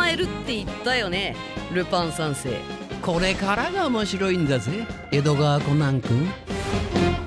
まえるって言ったよね、ルパン三世。 これからが面白いんだぜ、江戸川コナン君。